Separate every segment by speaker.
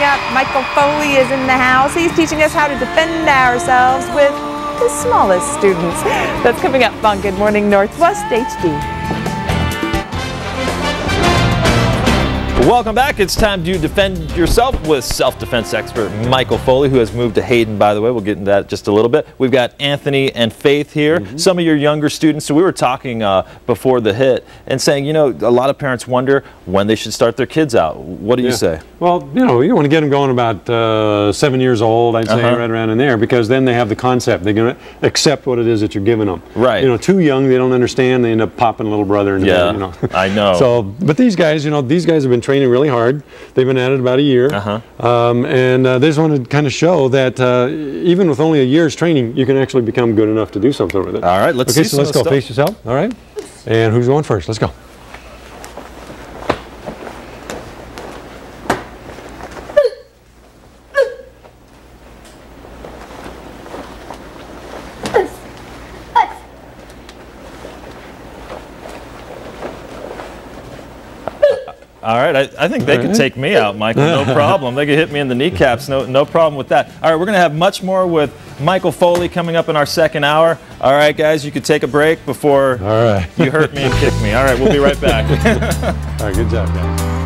Speaker 1: up, Michael Foley is in the house. He's teaching us how to defend ourselves with the smallest students. That's coming up on Good Morning Northwest HD.
Speaker 2: Welcome back. It's time to defend yourself with self-defense expert Michael Foley, who has moved to Hayden, by the way. We'll get into that just a little bit. We've got Anthony and Faith here, some of your younger students. So we were talking before the hit and saying, you know, a lot of parents wonder when they should start their kids out. What do you say?
Speaker 3: Well, you know, you want to get them going about 7 years old, I'd say, right around in there, because then they have the concept. They're going to accept what it is that you're giving them.
Speaker 2: Right.
Speaker 3: You know, too young, they don't understand. They end up popping a little brother in the bed, you know.
Speaker 2: I know.
Speaker 3: So, but these guys, you know, these guys have been training really hard. They've been at it about a year. And they just want to kind of show that even with only a year's training, you can actually become good enough to do something with it.
Speaker 2: All right, let's see.
Speaker 3: Okay, so let's go. Face yourself. All right. And who's going first? Let's go.
Speaker 2: All right, I think they could take me out, Michael, no problem. They could hit me in the kneecaps, no problem with that. All right, we're going to have much more with Michael Foley coming up in our second hour. All right, guys, you could take a break before you hurt me and kick me. All right, we'll be right back.
Speaker 3: All right, good job, guys.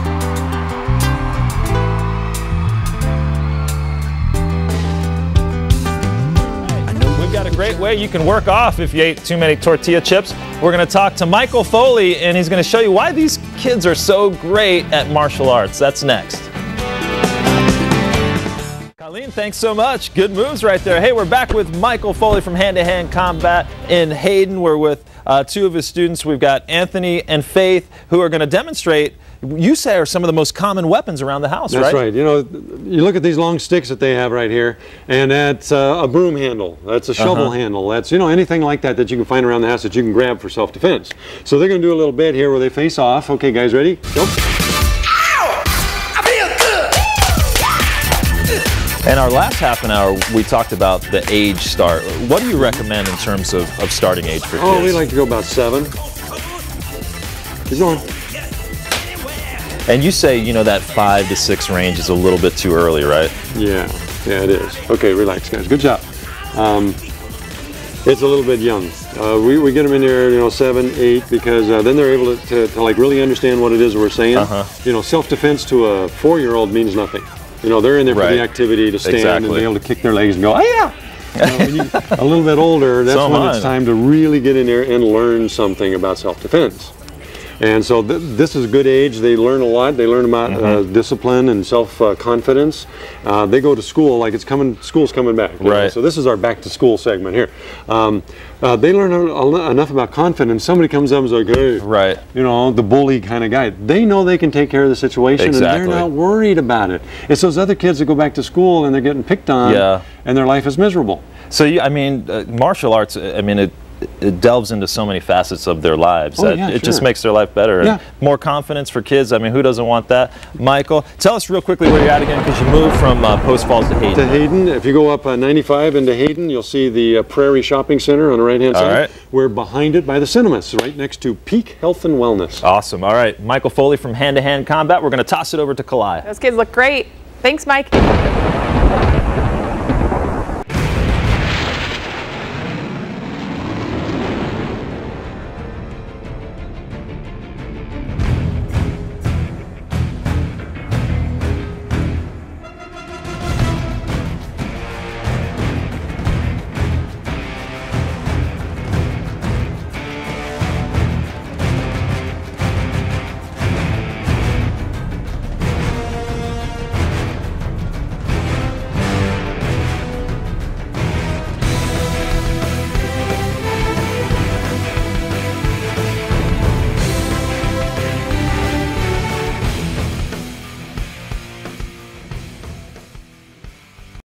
Speaker 2: Got a great way you can work off if you ate too many tortilla chips. We're going to talk to Michael Foley, and he's going to show you why these kids are so great at martial arts. That's next. Colleen, thanks so much. Good moves right there. Hey, we're back with Michael Foley from Hand-to-Hand Combat in Hayden. We're with two of his students. We've got Anthony and Faith, who are going to demonstrate, you say, are some of the most common weapons around the house, right?
Speaker 3: That's right. You know, you look at these long sticks that they have right here, and that's a broom handle. That's a shovel handle. That's, you know, anything like that that you can find around the house that you can grab for self-defense. So they're going to do a little bit here where they face off. Okay, guys, ready? Go.
Speaker 2: In our last half an hour, we talked about the age start. What do you recommend in terms of starting age for kids?
Speaker 3: Oh, we like to go about 7. Keep going.
Speaker 2: And you say, you know, that 5 to 6 range is a little bit too early, right?
Speaker 3: Yeah, it is. Okay, relax, guys. Good job. It's a little bit young. We get them in there, you know, 7, 8, because then they're able to like really understand what it is we're saying. You know, self-defense to a 4-year-old means nothing. You know, they're in there for the activity to stand and be able to kick their legs and go, oh yeah! You know, when you a little bit older, that's when it's time to really get in there and learn something about self-defense. And so this is a good age. They learn a lot. They learn about discipline and self-confidence. They go to school like it's school's coming back. Right. So this is our back to school segment here. They learn enough about confidence. Somebody comes up and is like, hey, you know, the bully kind of guy. They know they can take care of the situation and they're not worried about it. It's those other kids that go back to school and they're getting picked on and their life is miserable.
Speaker 2: So, I mean, martial arts, I mean, it delves into so many facets of their lives that it just makes their life better. And more confidence for kids. I mean, who doesn't want that? Michael, tell us real quickly where you're at again, because you moved from Post Falls to Hayden.
Speaker 3: To Hayden. If you go up 95 into Hayden, you'll see the Prairie Shopping Center on the right-hand side. We're behind it by the cinemas, right next to Peak Health and Wellness.
Speaker 2: Awesome. All right. Michael Foley from Hand-to-Hand Combat. We're going to toss it over to Kalai.
Speaker 1: Those kids look great. Thanks, Mike.